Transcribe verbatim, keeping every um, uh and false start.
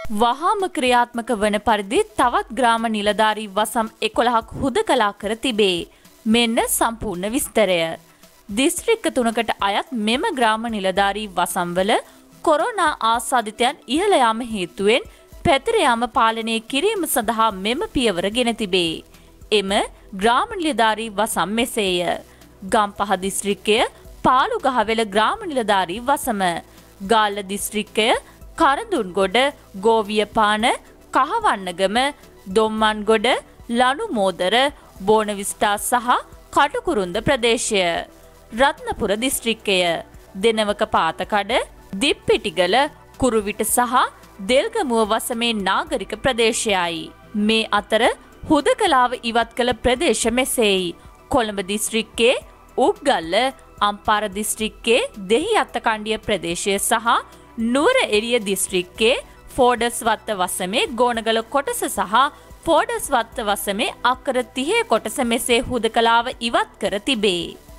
වහාම ක්‍රියාත්මක වන පරිදි තවත් ග්‍රාම නිලධාරී වසම් එකොළහක් හුදකලා කර තිබේ. මෙන්න සම්පූර්ණ විස්තරය. දිස්ත්‍රික්ක තුනකට අයත් මෙම ග්‍රාම නිලධාරී වසම්වල කොරෝනා ආසාදිතයන් ඉහළ යාම හේතුවෙන් පැතිර යාම පාලනය කිරීම සඳහා මෙම පියවර ගෙන තිබේ. එම ග්‍රාම නිලධාරී වසම් මෙසේය. ගම්පහ දිස්ත්‍රික්කය පාලුගහවෙල ග්‍රාම නිලධාරී වසම, ගාල්ල දිස්ත්‍රික්කය කරඳුන්ගොඩ, ගෝවියපාන, කහවන්නගම, දොම්මන්ගොඩ, ලනුමෝදර, බෝනවිස්ටා සහ කටුකුරුන්ද ප්‍රදේශය. රත්නපුර දිස්ත්‍රික්කය දෙනවක පාතකඩ, දිප්පිටිගල, කුරුවිට සහ දෙල්ගමුව වසමේ නාගරික ප්‍රදේශයයි. මේ අතර හුදකලාව ඉවත් කළ ප්‍රදේශ මෙසේයි. කොළඹ දිස්ත්‍රික්කයේ උග්ගල්ල, අම්පාර දිස්ත්‍රික්කයේ දෙහිඅත්තකණ්ඩිය ප්‍රදේශය සහ නුවර එළිය දිස්ත්‍රික්කයේ ෆෝඩස් වත්ත වසමේ ගෝනගල කොටස සහ ෆෝඩස් වත්ත වසමේ අක්කර තිහේ කොටස මෙසේ හුදකලාව ඉවත් කර තිබේ.